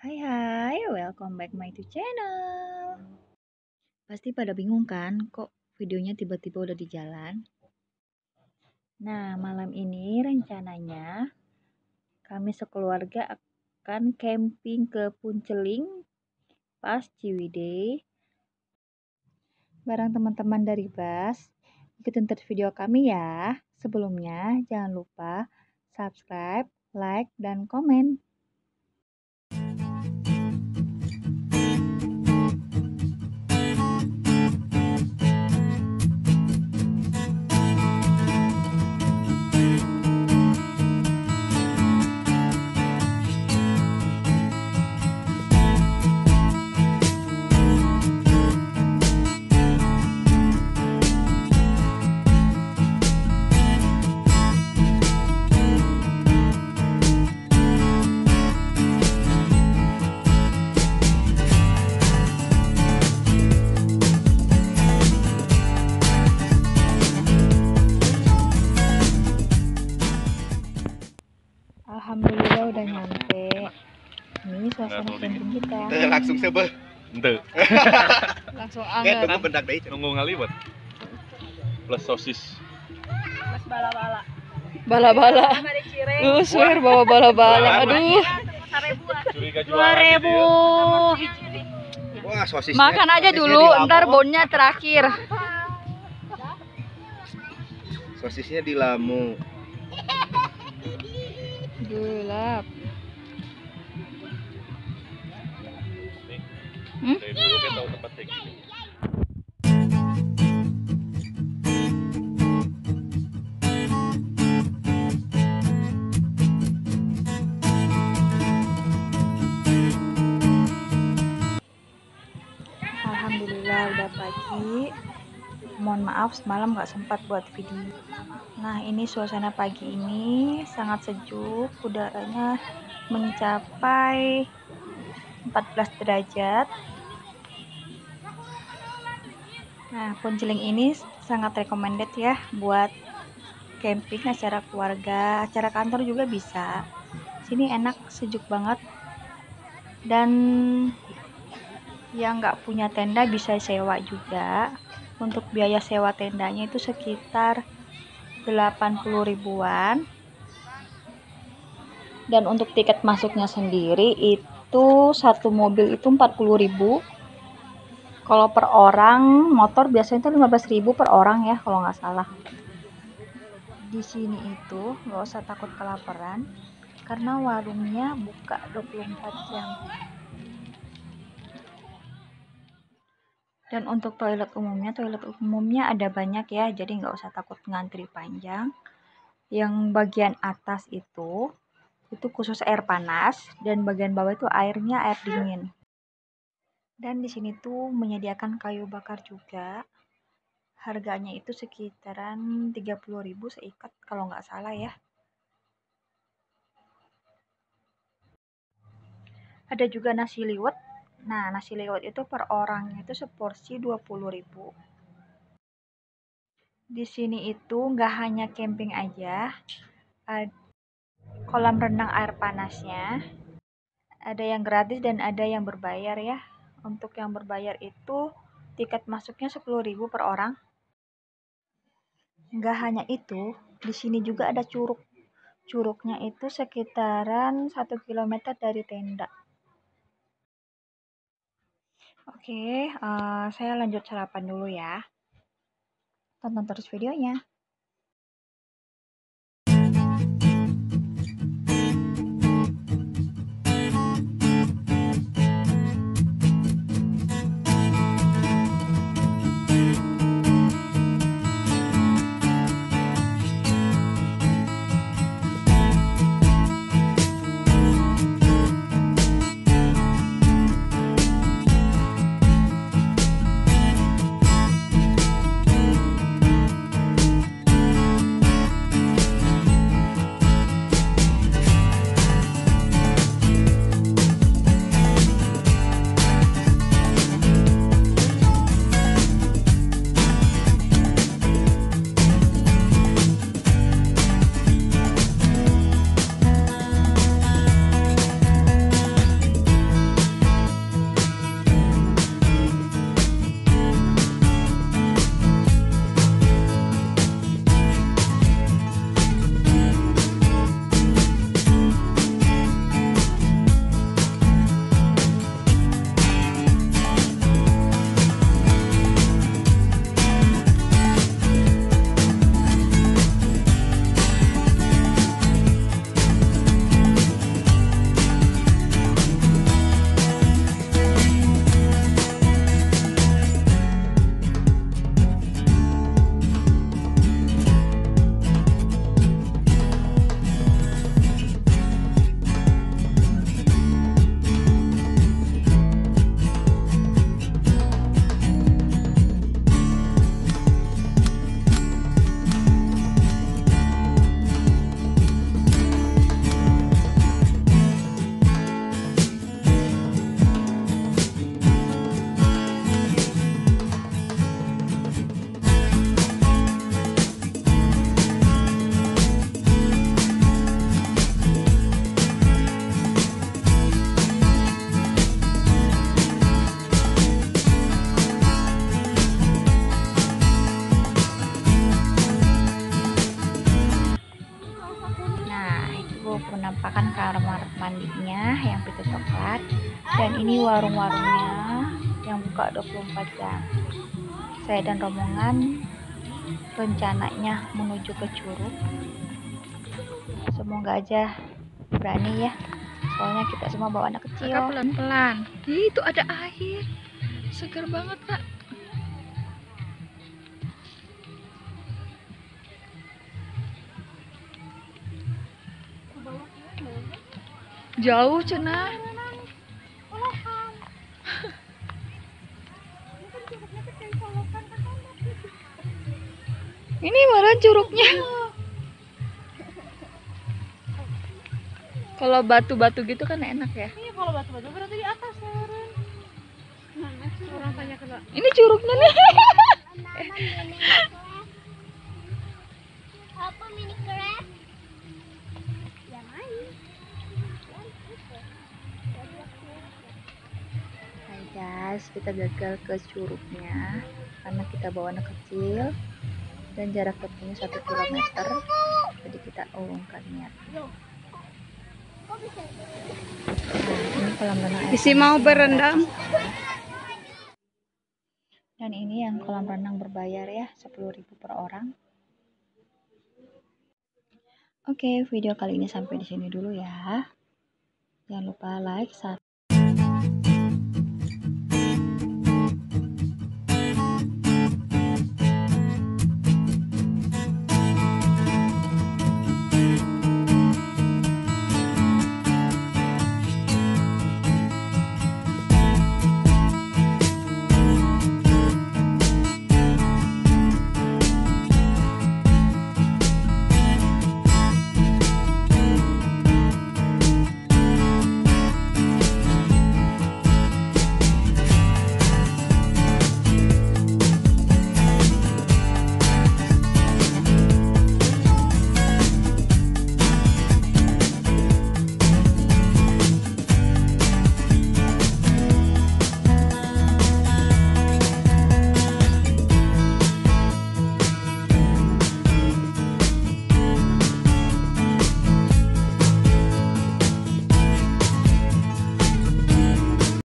Hai hai, welcome back my to channel. Pasti pada bingung kan, kok videonya tiba-tiba udah di jalan? Nah, malam ini rencananya kami sekeluarga akan camping ke Punceling pas Ciwidey bareng teman-teman dari Bas. Ikutin terus video kami ya. Sebelumnya jangan lupa subscribe, like, dan komen. Alhamdulillah udah nyampe. Ini suasana camping kita. Langsung sebel. Ente. Langsung Kayak tunggu bendak deh. Nunggu ngaliwat. Plus sosis. Mas bala-bala. Bala-bala. Swear bawa bala-bala. Aduh. Curiga juara 2.000. Wah, sosisnya. Makan aja dulu, ntar bonnya terakhir. Sosisnya di Lamu. Gelap. Dari dulu kita tahu tempat kayak gini. Alhamdulillah udah pagi. Mohon maaf semalam gak sempat buat video. Nah, ini suasana pagi ini sangat sejuk, udaranya mencapai 14 derajat. Nah, Punceling ini sangat recommended ya buat camping acara keluarga, acara kantor juga bisa. Sini enak, sejuk banget. Dan yang nggak punya tenda bisa sewa juga. Untuk biaya sewa tendanya itu sekitar 80 ribuan. Dan untuk tiket masuknya sendiri itu satu mobil itu 40.000. Kalau per orang motor biasanya itu 15.000 per orang ya kalau nggak salah. Di sini itu nggak usah takut kelaparan karena warungnya buka 24 jam. Dan untuk toilet umumnya ada banyak ya, jadi nggak usah takut ngantri panjang. Yang bagian atas itu khusus air panas, dan bagian bawah itu airnya air dingin. Dan di sini tuh menyediakan kayu bakar juga. Harganya itu sekitaran 30.000 seikat kalau nggak salah ya. Ada juga nasi liwet. Nah, nasi liwet itu per orang itu seporsi 20.000. Di sini itu nggak hanya camping aja, ada kolam renang air panasnya, ada yang gratis dan ada yang berbayar ya. Untuk yang berbayar itu tiket masuknya 10.000 per orang. Nggak hanya itu, di sini juga ada curug. Curugnya itu sekitaran 1 km dari tenda. Oke, saya lanjut sarapan dulu ya. Tonton terus videonya. kamar mandinya yang pintu coklat, dan ini warung-warungnya yang buka 24 jam. Saya dan rombongan rencananya menuju ke Curug. Semoga aja berani ya, soalnya kita semua bawa anak kecil. Kakak pelan-pelan. Itu ada air, segar banget kak. Jauh cenah. Ini malah curugnya. Kalau batu-batu gitu kan enak ya. Iya, kalau batu-batu berarti di atas Ren. Orang tanya ke Mbak. Ini curugnya nih. Apa mini crab? Yang lain. Hai guys, kita gagal ke curugnya karena kita bawa anak kecil dan jarak tempuhnya 1 kilometer, jadi kita urungkan niat. Nah, ini kolam renang air Isi panas mau yang berendam. gratis. Dan ini yang kolam renang berbayar ya, 10.000 per orang. Oke, video kali ini sampai di sini dulu ya. Jangan lupa like, subscribe.